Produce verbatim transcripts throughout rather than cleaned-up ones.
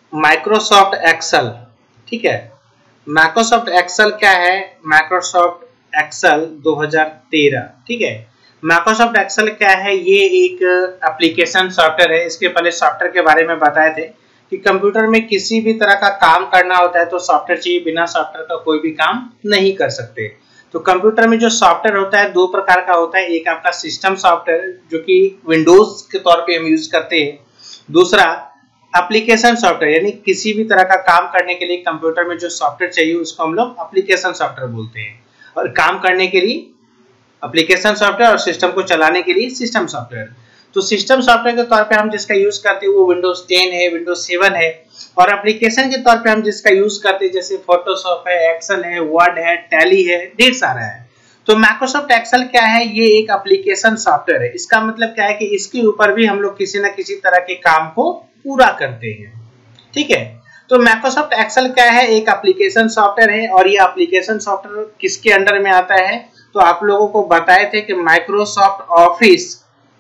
Microsoft Excel, ठीक है। Microsoft Excel क्या है? माइक्रोसॉफ्ट एक्सेल दो हज़ार तेरह, ठीक है। माइक्रोसॉफ्ट एक्सेल क्या है? ये एक एप्लीकेशन सॉफ्टवेयर है। इसके पहले सॉफ्टवेयर के बारे में बताए थे कि कंप्यूटर में किसी भी तरह का काम करना होता है तो सॉफ्टवेयर चाहिए, बिना सॉफ्टवेयर का कोई भी काम नहीं कर सकते। तो कंप्यूटर में जो सॉफ्टवेयर होता है दो प्रकार का होता है, एक आपका सिस्टम सॉफ्टवेयर जो कि विंडोज के तौर पे हम यूज करते हैं, दूसरा एप्लीकेशन सॉफ्टवेयर, यानी किसी भी तरह का काम करने के लिए कंप्यूटर में जो सॉफ्टवेयर चाहिए उसको हम लोग एप्लीकेशन सॉफ्टवेयर बोलते हैं। और काम करने के लिए एप्लीकेशन सॉफ्टवेयर और सिस्टम को चलाने के लिए सिस्टम सॉफ्टवेयर। तो सिस्टम सॉफ्टवेयर के तौर पे हम जिसका यूज करते हैं वो विंडोज टेन है, विंडोज सेवन है। और एप्लीकेशन के तौर पे हम जिसका यूज करते हैं जैसे फोटोशॉप है, एक्सेल है, वर्ड है, टैली है, ढेर सारा है। तो माइक्रोसॉफ्ट एक्सेल क्या है? ये एक एप्लीकेशन सॉफ्टवेयर है। इसका मतलब क्या है कि इसके ऊपर भी हम लोग किसी न किसी तरह के काम को पूरा करते हैं, ठीक है। तो माइक्रोसॉफ्ट एक्सेल क्या है? एक एप्लीकेशन सॉफ्टवेयर है। और ये एप्लीकेशन सॉफ्टवेयर किसके अंडर में आता है? तो आप लोगों को बताए थे कि माइक्रोसॉफ्ट ऑफिस,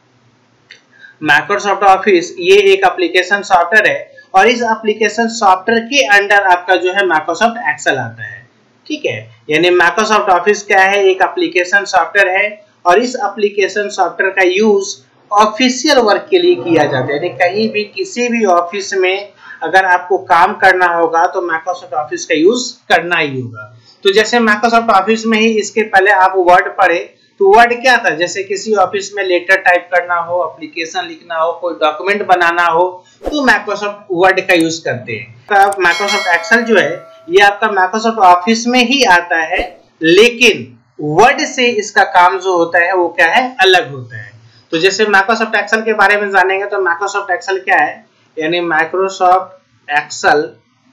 माइक्रोसॉफ्ट ऑफिस ये एक एप्लीकेशन सॉफ्टवेयर है और इस एप्लीकेशन सॉफ्टवेयर के अंडर आपका जो है माइक्रोसॉफ्ट एक्सेल आता है, ठीक है। यानी माइक्रोसॉफ्ट ऑफिस क्या है? एक एप्लीकेशन सॉफ्टवेयर है और इस एप्लीकेशन सॉफ्टवेयर का यूज ऑफिशियल वर्क के लिए किया जाता है। यानी कहीं भी किसी भी ऑफिस में अगर आपको काम करना होगा तो माइक्रोसॉफ्ट ऑफिस का यूज करना ही होगा। तो जैसे माइक्रोसॉफ्ट ऑफिस में ही इसके पहले आप वर्ड पढ़े तो वर्ड क्या था? जैसे किसी ऑफिस में लेटर टाइप करना हो, एप्लीकेशन लिखना हो, कोई डॉक्यूमेंट बनाना हो तो माइक्रोसॉफ्ट वर्ड का यूज करते हैं। माइक्रोसॉफ्ट एक्सेल जो है ये आपका माइक्रोसॉफ्ट ऑफिस में ही आता है, लेकिन वर्ड से इसका काम जो होता है वो क्या है? अलग होता है। तो जैसे माइक्रोसॉफ्ट एक्सेल के बारे में जानेंगे तो माइक्रोसॉफ्ट एक्सेल क्या है? यानी Microsoft Excel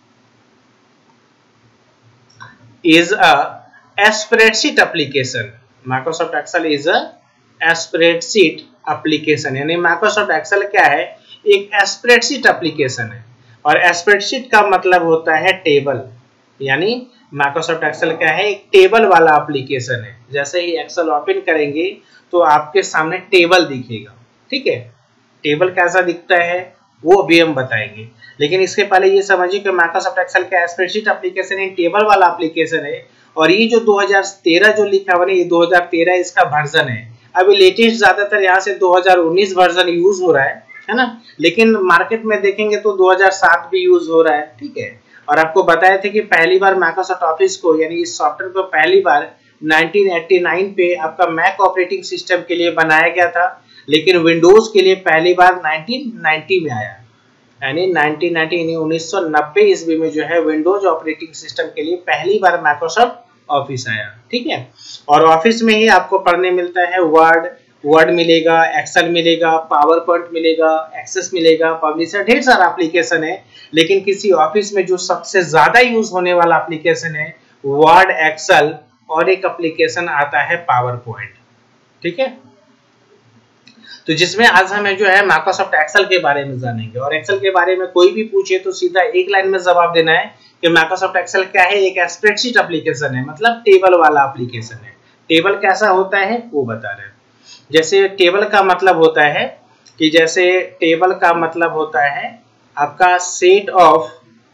is a spreadsheet application. Microsoft Excel is a spreadsheet application. यानी माइक्रोसॉफ्ट एक्सेल क्या है? एक स्प्रेडशीट एप्लीकेशन है। और स्प्रेडशीट का मतलब होता है टेबल। यानी माइक्रोसॉफ्ट एक्सेल क्या है? एक टेबल वाला एप्लीकेशन है। जैसे ही एक्सेल ओपन करेंगे तो आपके सामने टेबल दिखेगा, ठीक है। टेबल कैसा दिखता है वो भी हम बताएंगे, लेकिन इसके पहले ये समझिए कि माइक्रोसॉफ्ट एक्सेल का स्प्रेडशीट एप्लीकेशन है, टेबल वाला एप्लीकेशन है। और ये जो दो हज़ार तेरह जो लिखा हुआ है ये दो हज़ार तेरह इसका वर्जन है। अभी लेटेस्ट ज्यादातर यहाँ से दो हज़ार उन्नीस वर्जन यूज हो रहा है है ना, लेकिन मार्केट में देखेंगे तो दो हज़ार सात भी यूज हो रहा है, ठीक है। और आपको बताया था कि पहली बार माइक्रोसॉफ्ट ऑफिस को यानी इस सॉफ्टवेयर को पहली बार नाइनटीन एटी नाइन पे आपका मैक ऑपरेटिंग सिस्टम के लिए बनाया गया था, लेकिन विंडोज के लिए पहली बार नाइनटीन नाइंटी में आया। यानी नाइनटीन नाइंटी यानी उन्नीस सौ नब्बे ईस्वी में जो है विंडोज ऑपरेटिंग सिस्टम के लिए पहली बार माइक्रोसॉफ्ट ऑफिस आया, ठीक है। और ऑफिस में ही आपको पढ़ने मिलता है वर्ड, वर्ड मिलेगा, एक्सेल मिलेगा, पावर पॉइंट मिलेगा, एक्सेस मिलेगा, पब्लिशर, ढेर सारा एप्लीकेशन है। लेकिन किसी ऑफिस में जो सबसे ज्यादा यूज होने वाला एप्लीकेशन है वर्ड, एक्सेल और एक एप्लीकेशन आता है पावर पॉइंट, ठीक है। तो जिसमें आज हमें जो है माइक्रोसॉफ्ट एक्सेल के बारे में जानेंगे। और एक्सेल के बारे में कोई भी पूछे तो सीधा एक लाइन में जवाब देना है कि माइक्रोसॉफ्ट एक्सेल क्या है? एक स्प्रेडशीट एप्लीकेशन है, मतलब टेबल वाला एप्लीकेशन है। टेबल कैसा होता है वो बता रहे हैं। जैसे टेबल का मतलब होता है कि जैसे टेबल का मतलब होता है आपका set of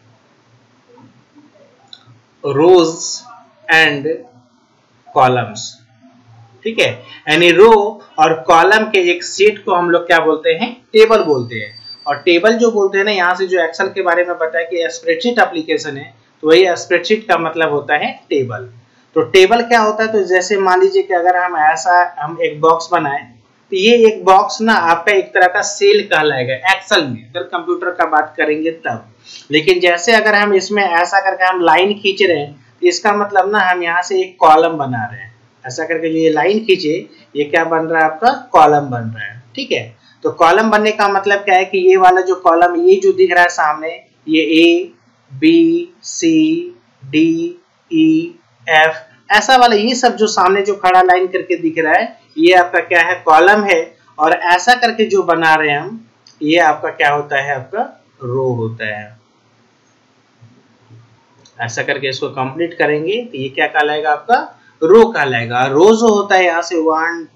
rows and columns, ठीक है। यानी रो और कॉलम के एक सेट को हम लोग क्या बोलते हैं? टेबल बोलते हैं। और टेबल जो बोलते हैं ना, यहाँ से जो एक्सेल के बारे में बताया कि स्प्रेडशीट एप्लीकेशन है तो वही स्प्रेडशीट का मतलब होता है टेबल। तो टेबल क्या होता है? तो जैसे मान लीजिए कि अगर हम ऐसा हम एक बॉक्स बनाए तो ये एक बॉक्स ना आपका एक तरह का सेल कहलाएगा एक्सेल में, अगर कंप्यूटर का बात करेंगे तब। लेकिन जैसे अगर हम इसमें ऐसा करके हम लाइन खींच रहे हैं तो इसका मतलब ना हम यहाँ से एक कॉलम बना रहे हैं। ऐसा करके जो ये लाइन खींचे ये क्या बन रहा है? आपका कॉलम बन रहा है, ठीक है। तो कॉलम बनने का मतलब क्या है कि ये वाला जो कॉलम ये जो दिख रहा है सामने ये A B C D E F ऐसा वाला ये सब जो सामने जो खड़ा लाइन करके दिख रहा है ये आपका क्या है? कॉलम है। और ऐसा करके जो बना रहे हैं हम ये आपका क्या होता है? आपका रो होता है। ऐसा करके इसको कंप्लीट करेंगे तो ये क्या कहलाएगा? आपका रो कहलाएगा। रो जो होता है यहाँ से one two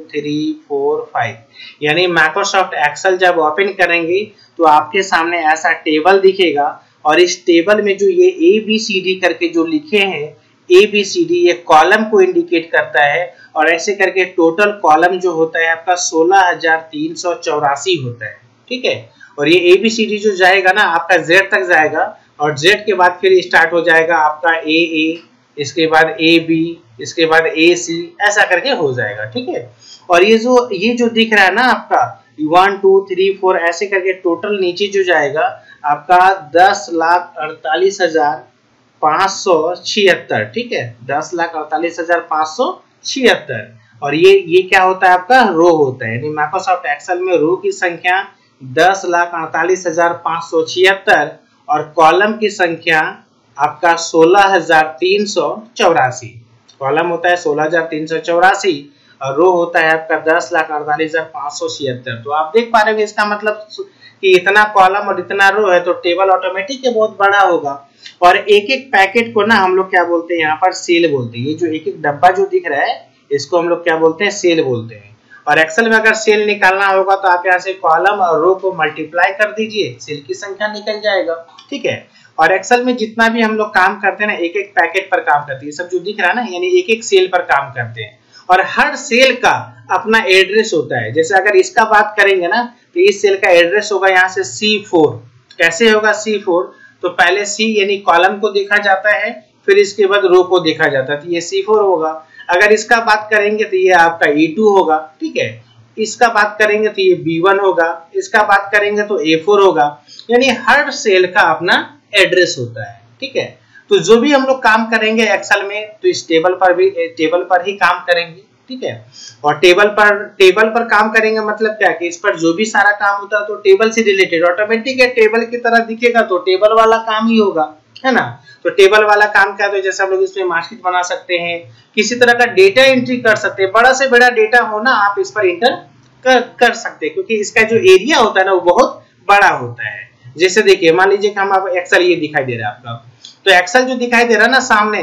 three four five, यानी माइक्रोसॉफ्ट एक्सेल जब ओपन करेंगे तो आपके सामने ऐसा टेबल दिखेगा और इस टेबल में जो ये ए बी सी डी करके जो लिखे हैं, ए बी सी डी ये कॉलम को इंडिकेट करता है और ऐसे करके टोटल कॉलम जो होता है आपका सोलह हजार तीन सौ चौरासी होता है, ठीक है। और ये ए बी सी डी जो जाएगा ना आपका जेड तक जाएगा और जेड के बाद फिर स्टार्ट हो जाएगा आपका ए ए, इसके बाद ए बी, इसके बाद ए सी, ऐसा करके हो जाएगा, ठीक है। और ये जो ये जो दिख रहा है ना आपका वन टू थ्री फोर ऐसे करके टोटल नीचे जो जाएगा आपका दस लाख अड़तालीस हजार पाँच सौ छिहत्तर, ठीक है, दस लाख अड़तालीस हजार पाँच सौ छिहत्तर। और ये ये क्या होता है आपका रो होता है, यानी माइक्रोसॉफ्ट एक्सेल में रो की संख्या दस लाख अड़तालीस हजार पाँच सौ छिहत्तर और कॉलम की संख्या आपका सोलह हजार तीन सौ चौरासी। कॉलम होता है सोलह हजार तीन सौ चौरासी और रो होता है आपका दस लाख अड़तालीस हजार पाँच सौ छिहत्तर। तो आप देख पा रहे हो इसका मतलब कि इतना कॉलम और इतना रो है तो टेबल ऑटोमेटिक बहुत बड़ा होगा। और एक एक पैकेट को ना हम लोग क्या बोलते हैं, यहाँ पर सेल बोलते हैं। ये जो एक एक डब्बा जो दिख रहा है इसको हम लोग क्या बोलते हैं, सेल बोलते हैं। और एक्सेल में अगर सेल निकालना होगा तो आप यहाँ से कॉलम और रो को मल्टीप्लाई कर दीजिए, सेल की संख्या निकल जाएगा, ठीक है। और एक्सेल में जितना भी हम लोग काम करते हैं ना एक एक पैकेट पर काम करते हैं, सब जो दिख रहा है ना यानी एक एक सेल पर काम करते हैं और हर सेल का अपना एड्रेस होता है। जैसे अगर इसका बात करेंगे ना तो इस सेल का एड्रेस होगा यहाँ से सी फोर। कैसे होगा सी फोर, तो पहले सी यानी कॉलम को देखा जाता है फिर इसके बाद रो को देखा जाता है, तो ये सी फोर होगा। अगर इसका बात करेंगे तो ये आपका ई टू होगा, ठीक है। इसका बात करेंगे तो ये बी वन होगा, इसका बात करेंगे तो ए फोर होगा, यानी हर सेल का अपना एड्रेस होता है, ठीक है। तो जो भी हम लोग काम करेंगे एक्सेल में तो इस टेबल पर भी टेबल पर ही काम करेंगे, ठीक है। और टेबल पर टेबल पर काम करेंगे मतलब क्या कि इस पर जो भी सारा काम होता है तो टेबल से रिलेटेड ऑटोमेटिक है, टेबल की तरह दिखेगा तो टेबल वाला काम ही होगा, है ना। तो टेबल वाला काम क्या, तो जैसे हम लोग इसमें मार्कशीट बना सकते हैं, किसी तरह का डेटा एंट्री कर सकते हैं, बड़ा से बड़ा डेटा हो ना आप इस पर इंटर कर, कर सकते हैं क्योंकि इसका जो एरिया होता है ना वो बहुत बड़ा होता है। जैसे देखिए मान लीजिए कि हम आप एक्सेल ये दिखाई दे रहा है आपका, तो एक्सेल जो दिखाई दे रहा है ना सामने,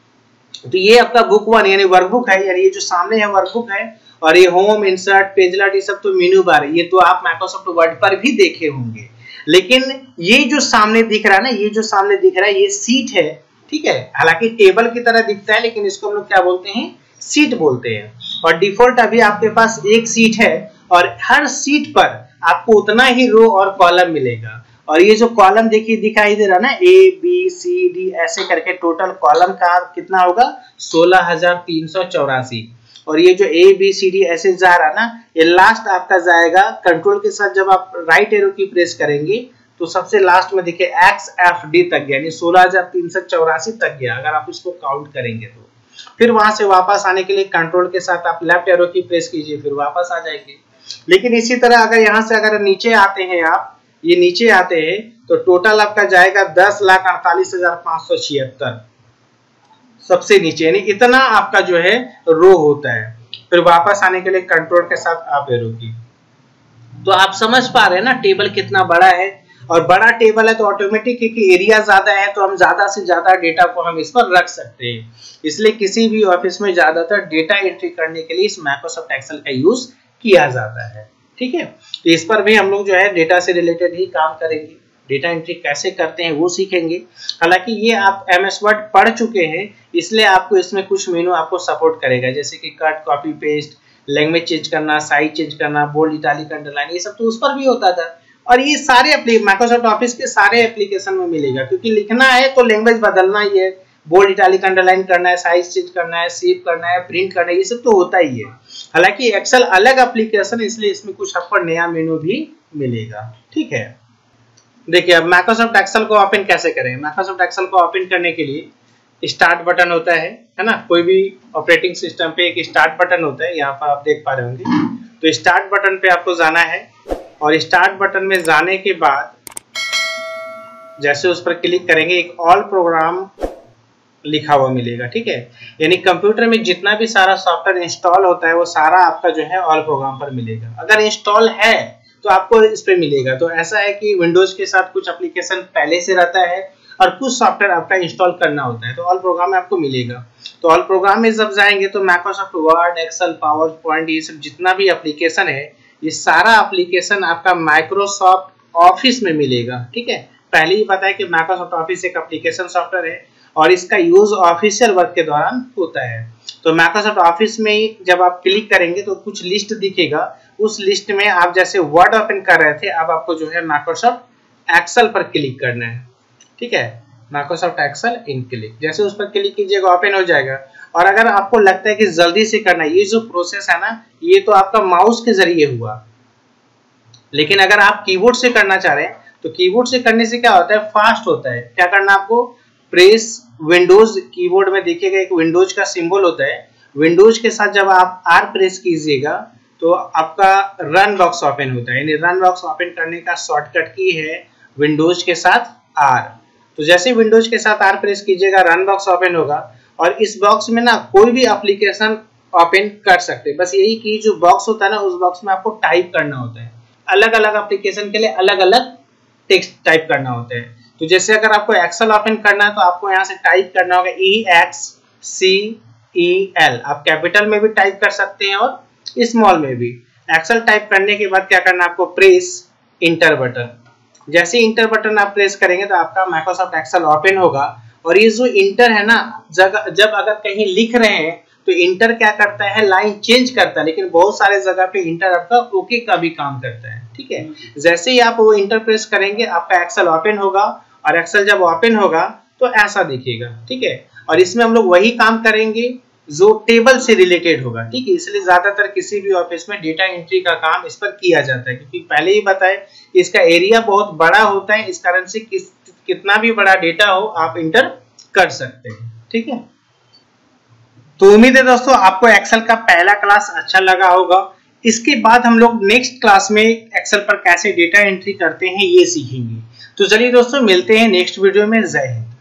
तो ये आपका बुक वन यानी वर्कबुक है, यानी ये जो सामने है वर्कबुक है और ये होम इंसर्ट पेजलेट ये सब तो मेनू बार है, ये तो आप माइक्रोसॉफ्ट वर्ड पर भी देखे होंगे। लेकिन ये जो सामने दिख रहा है ना, ये जो सामने दिख रहा है ये सीट है, ठीक है। हालांकि टेबल की तरह दिखता है लेकिन इसको हम लोग क्या बोलते हैं, सीट बोलते हैं। और डिफॉल्ट अभी आपके पास एक सीट है और हर सीट पर आपको उतना ही रो और कॉलम मिलेगा। और ये जो कॉलम देखिए दिखाई दे रहा है ना ए बी सी डी ऐसे करके टोटल कॉलम का कितना होगा सोलह हजार तीन सौ चौरासी। और ये जो ए बी सी डी ऐसे जा रहा है ना ये लास्ट आपका जाएगा कंट्रोल के साथ जब आप राइट एरो की प्रेस करेंगे तो सबसे लास्ट में देखिए एक्स एफ डी तक गया यानी सोलह हजार तीन सौ चौरासी तक गया अगर आप इसको काउंट करेंगे तो। फिर वहां से वापस आने के लिए कंट्रोल के साथ आप लेफ्ट एरो की प्रेस कीजिए फिर वापस आ जाएंगे। लेकिन इसी तरह अगर यहाँ से अगर नीचे आते हैं आप ये नीचे आते हैं तो टोटल आपका जाएगा दस लाख अड़तालीस हजार पाँच सौ छिहत्तर सबसे नीचे, यानी इतना आपका जो है रो होता है। फिर वापस आने के लिए कंट्रोल के साथ आप एरो की। तो आप समझ पा रहे हैं ना टेबल कितना बड़ा है। और बड़ा टेबल है तो ऑटोमेटिक क्योंकि एरिया ज्यादा है तो हम ज्यादा से ज्यादा डेटा को हम इस पर रख सकते हैं। इसलिए किसी भी ऑफिस में ज्यादातर डेटा एंट्री करने के लिए इस माइक्रोसॉफ्ट एक्सेल का यूज किया जाता है, ठीक है। तो इस पर भी हम लोग जो है डेटा से रिलेटेड ही काम करेंगे, डेटा एंट्री कैसे करते हैं वो सीखेंगे। हालांकि ये आप एम एस वर्ड पढ़ चुके हैं इसलिए आपको इसमें कुछ मेनू आपको सपोर्ट करेगा जैसे कि cut copy paste, language change करना, साइज चेंज करना, बोल्ड इटैलिक अंडरलाइन, ये सब तो उस पर भी होता था। और ये सारे माइक्रोसॉफ्ट ऑफिस के सारे एप्लीकेशन में मिलेगा क्योंकि लिखना है तो लैंग्वेज बदलना ही है, बोल्ड इटैलिक अंडरलाइन करना है, साइज चेंज करना है, सेव करना है, प्रिंट करना है, ये सब तो होता ही है। हालांकि एक्सेल अलग एप्लीकेशन है इसलिए इसमें कुछ आपको नया मेनू भी मिलेगा, ठीक है। देखिए अब माइक्रोसॉफ्ट एक्सेल को ओपन कैसे करें। माइक्रोसॉफ्ट एक्सेल को ओपन करने के लिए स्टार्ट बटन होता है है ना, कोई भी ऑपरेटिंग सिस्टम पे एक स्टार्ट बटन होता है, यहाँ पर आप देख पा रहे होंगे। तो स्टार्ट बटन पे आपको जाना है और स्टार्ट बटन में जाने के बाद जैसे उस पर क्लिक करेंगे एक ऑल प्रोग्राम लिखा हुआ मिलेगा, ठीक है। यानी कंप्यूटर में जितना भी सारा सॉफ्टवेयर इंस्टॉल होता है वो सारा आपका जो है ऑल प्रोग्राम पर मिलेगा। अगर इंस्टॉल है तो आपको इस पे मिलेगा। तो ऐसा है कि विंडोज के साथ कुछ एप्लीकेशन पहले से रहता है और कुछ सॉफ्टवेयर आपका इंस्टॉल करना होता है, तो ऑल प्रोग्राम में आपको मिलेगा। तो ऑल प्रोग्राम में जब जाएंगे तो Microsoft Word, Excel, PowerPoint, ये सब जितना भी एप्लीकेशन है, ये सारा एप्लीकेशन आपका माइक्रोसॉफ्ट ऑफिस में मिलेगा। ठीक है, पहले ही पता है कि माइक्रोसॉफ्ट ऑफिस एक एप्लीकेशन सॉफ्टवेयर है और इसका यूज ऑफिशियल वर्क के दौरान होता है। तो माइक्रोसॉफ्ट ऑफिस में ही जब आप क्लिक करेंगे तो कुछ लिस्ट दिखेगा, उस लिस्ट में आप जैसे वर्ड ओपन कर रहे थे, अब आपको जो है माइक्रोसॉफ्ट एक्सेल पर क्लिक करना है। ठीक है, माइक्रोसॉफ्ट एक्सेल इन क्लिक, जैसे उस पर क्लिक कीजिएगा ओपन हो जाएगा। और अगर आपको लगता है कि जल्दी से करना है, ये जो प्रोसेस है ना, ये तो आपका माउस के जरिए हुआ, लेकिन अगर आप कीबोर्ड से करना चाह रहे हैं तो कीबोर्ड से करने से क्या होता है, फास्ट होता है। क्या करना आपको, प्रेस विंडोज, कीबोर्ड में देखिएगा एक विंडोज का सिंबल होता है, विंडोज के साथ जब आप आर प्रेस कीजिएगा तो आपका रन बॉक्स ओपन होता है, यानी रन बॉक्स ओपन करने का शॉर्टकट की है विंडोज के साथ आर। तो जैसे विंडोज के साथ आर प्रेस कीजिएगा, रन बॉक्स ओपन होगा और इस बॉक्स में ना कोई भी एप्लीकेशन ओपन कर सकते हैं। बस यही कि जो बॉक्स होता है ना, उस बॉक्स में आपको टाइप करना होता है, अलग अलग एप्लीकेशन के लिए अलग अलग टेक्स्ट टाइप करना होता है। तो जैसे अगर आपको एक्सेल ओपन करना है तो आपको यहाँ से टाइप करना होगा E X C E L, आप कैपिटल में भी टाइप कर सकते हैं और स्मॉल में भी। एक्सेल टाइप करने के बाद क्या करना है आपको, प्रेस इंटर बटन। जैसे इंटर बटन आप प्रेस करेंगे तो आपका माइक्रोसॉफ्ट एक्सेल ओपन होगा। और ये जो इंटर है ना, जब जब अगर कहीं लिख रहे हैं तो इंटर क्या करता है, लाइन चेंज करता है, लेकिन बहुत सारे जगह पे इंटर आपका ओके का भी काम करता है। ठीक है, जैसे ही आप वो इंटर प्रेस करेंगे आपका एक्सेल ओपन होगा और एक्सेल जब ओपन होगा तो ऐसा दिखेगा। ठीक है, और इसमें हम लोग वही काम करेंगे जो टेबल से रिलेटेड होगा। ठीक है, इसलिए ज्यादातर किसी भी ऑफिस में डेटा एंट्री का काम इस पर किया जाता है, क्योंकि पहले ही बताए कि इसका एरिया बहुत बड़ा होता है, इस कारण से किस कितना भी बड़ा डेटा हो आप इंटर कर सकते हैं। ठीक है, तो उम्मीद है दोस्तों आपको एक्सेल का पहला क्लास अच्छा लगा होगा। इसके बाद हम लोग नेक्स्ट क्लास में एक्सेल पर कैसे डेटा एंट्री करते हैं ये सीखेंगे। तो चलिए दोस्तों, मिलते हैं नेक्स्ट वीडियो में। जय हिंद।